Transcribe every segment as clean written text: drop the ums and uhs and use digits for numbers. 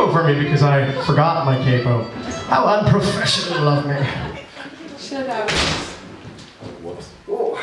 capo for me because I forgot my capo. How unprofessional of me. Should have. Whoops. Oh.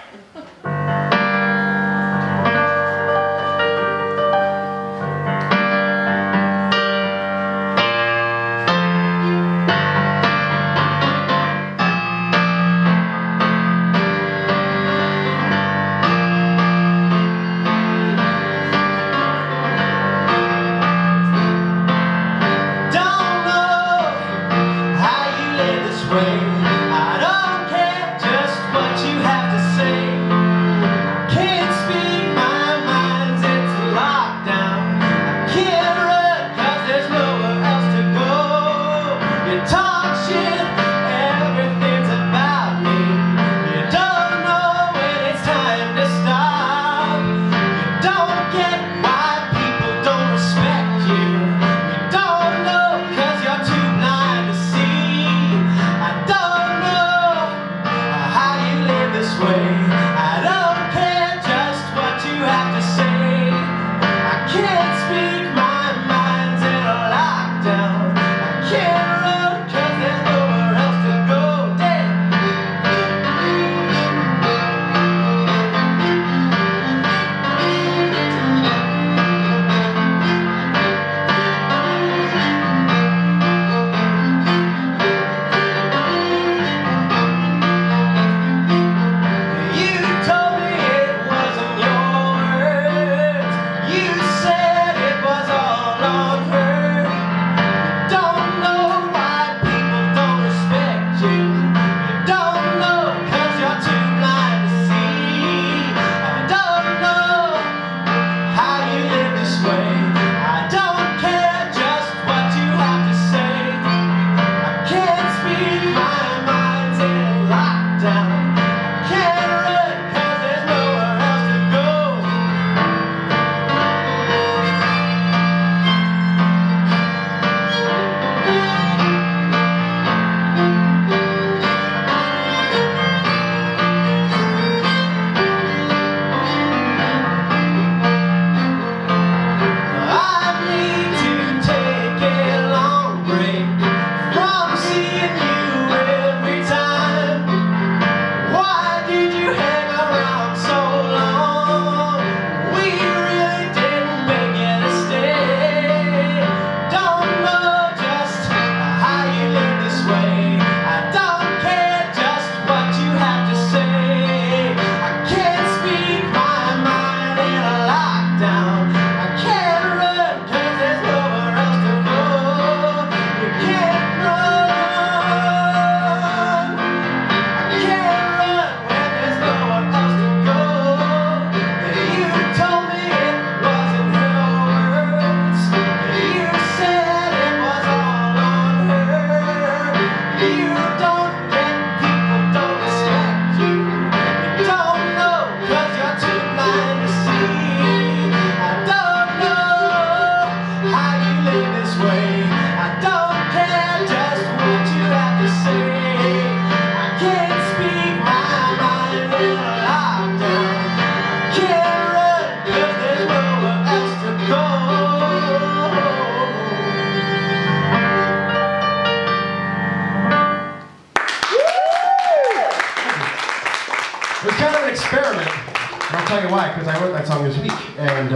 I'll tell you why, because I wrote that song this week, and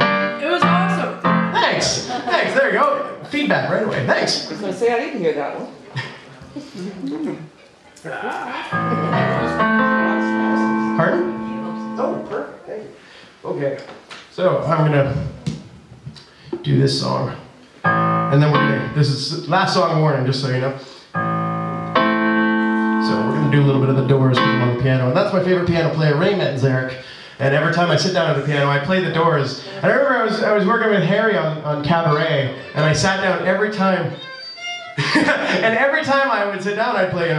it was awesome. Thanks, there you go. Feedback right away, thanks. I was going to say, I didn't hear that one. Pardon? Oh, perfect, thank you. Okay, so I'm gonna do this song, and then we're gonna, this is last song warning, just so you know. So we're gonna do a little bit of the Doors because I'm on the piano, and that's my favorite piano player, Ray Metzgerich. And every time I sit down at the piano, I play the Doors. And I remember I was working with Harry on Cabaret, and I sat down every time, and every time I would sit down, I'd play,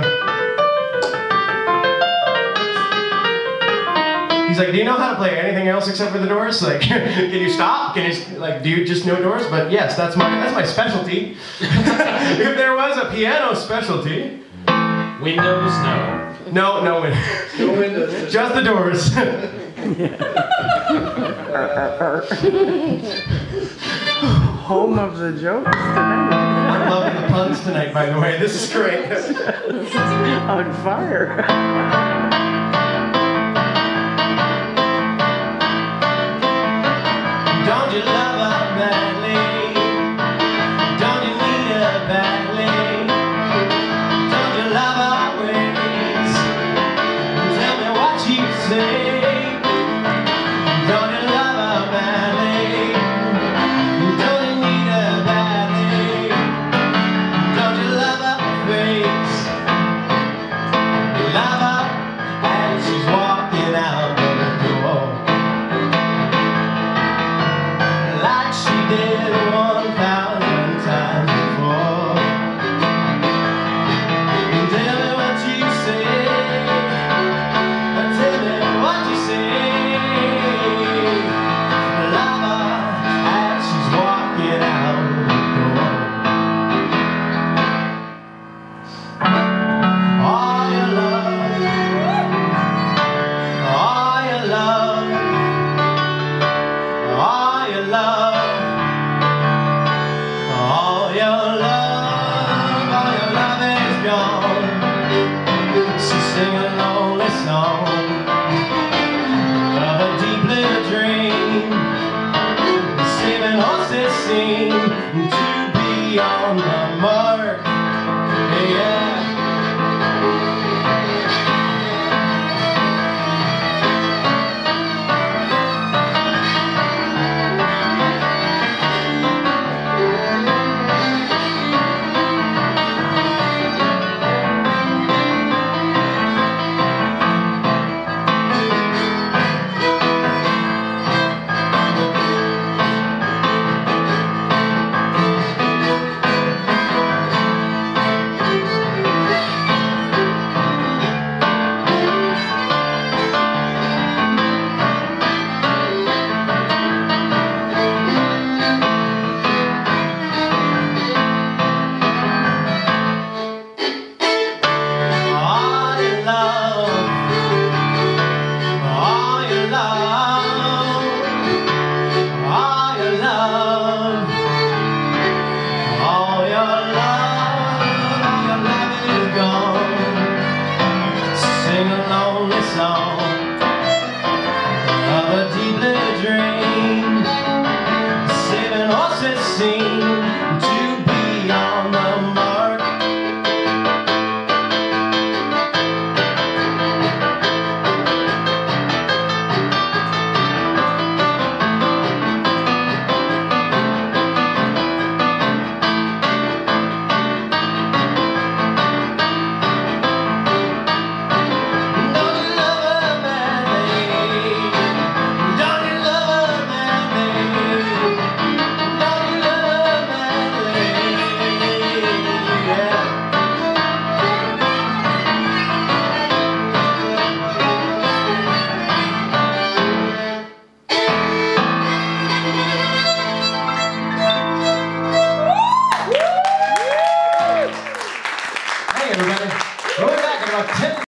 he's like, do you know how to play anything else except for the Doors? Like, can you stop? Can you, like, do you just know Doors? But yes, that's my specialty. If there was a piano specialty. Windows, no. No windows. No windows. Just the Doors. home of the jokes tonight. I'm loving the puns tonight, by the way. This is great. On fire. Don't you love her badly? Don't you need her badly? Don't you love her ways? Tell me what you say. Don't you love her badly? Don't you need her badly? Don't you love her face? You love her and she's walking out the door like she did 1,000 times before. Tell me what you say. Tell me what you say. Love her as she's walking out the door. All your love, all your love, all your love, all your love is gone. So sing a lonely song.